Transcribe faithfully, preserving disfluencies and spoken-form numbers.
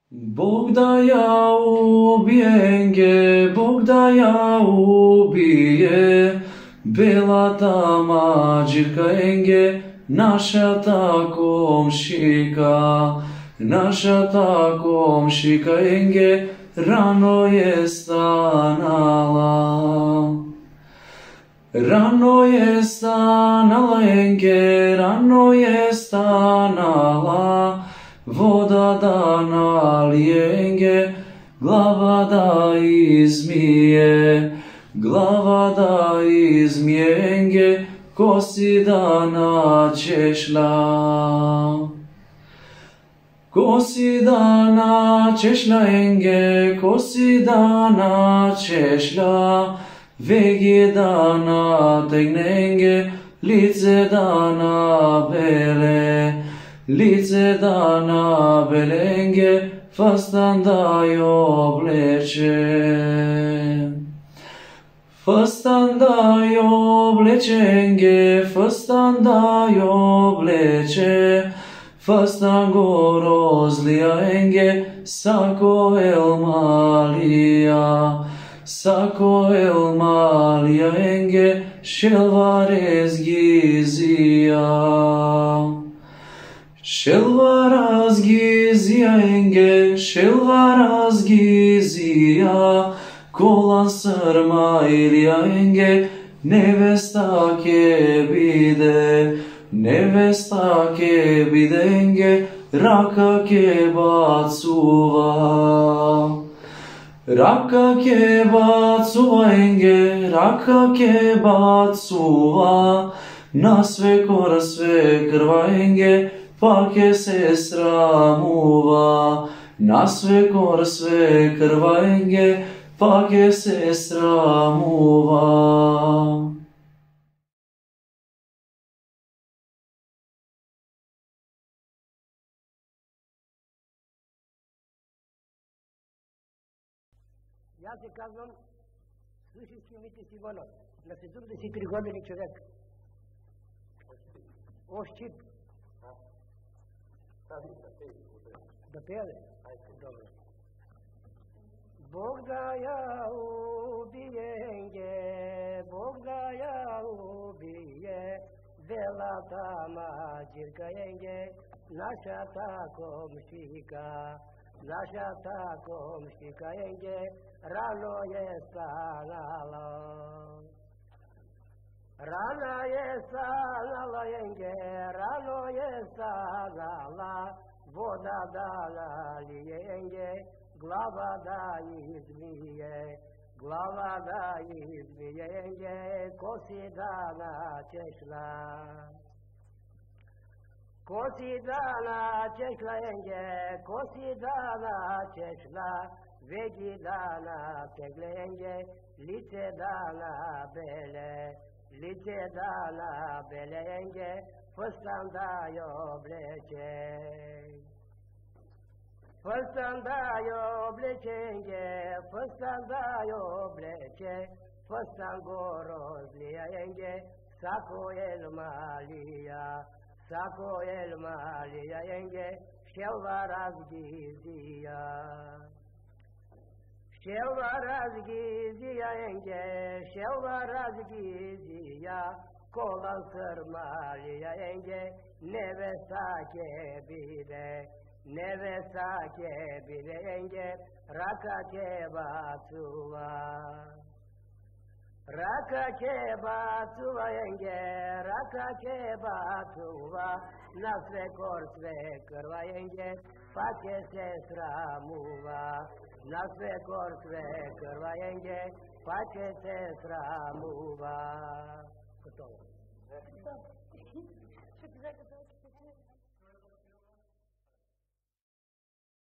Bog da ja ubijenge, Bog da ja ubije, bela ta mađirka enge, naša ta komšika, naša ta komšika enge, rano je stanala. Rano je stanala enge, rano je stanala, voda da nalije enge, glava da izmije, glava da izmije enge, kosi da načešlja. Kosi da načešlja enge, kosi da načešlja, vege da nategne enge, lice da nabele, lice da nabele enge, fastan da je obleče. Fastan da je obleče enge, fastan da je obleče, fastan go rozlija enge, sako el malija, sako el malija enge, šelvarez gizija. Šelvaraz gizija enge, šelvaraz gizija, kolan srma ilija enge, nevesta ke bide, nevesta ke bide enge, raka ke bacuva. Raka ke bacuva enge, raka ke bacuva, na sve kora sve krva enge, pa ke se sramuva. Na sve kora sve krva enge, pa ke se sramuva. Ja se казвам Слушевски Мити Симонов, на четиридесет и три години човек. Ощип. Да пея ли? Добре. Бог да я убиенге, Бог да я убие, белата маđirka енге, нашата komšika, našata komšika enge, rano je stanala. Rana je stanala enge, rano je stanala, voda da nalije enge, glava da izmije, glava da izmije enge, kosi da načešla. Kosi da načešla enge, kosi da načešla, vegi da nategle enge, lice da nabele, lice da nabele enge, fıstan da obleče. Fıstan da obleče enge, fıstan da obleče, fıstan gorozlija enge, sako el malija, sako el malija enge, šelvaraz gizija. Šelvaraz gizija enge, šelvaraz gizija, kolan srmalija enge, nevesta ke bide, nevesta ke bide enge, raka ke bacuva. Raka ke bacuva enge, raka ke bacuva, na sve kor sve krva enge, pa ke se sramuva. Na sve kor sve krva enge, pa ke se sramuva. Gotovo.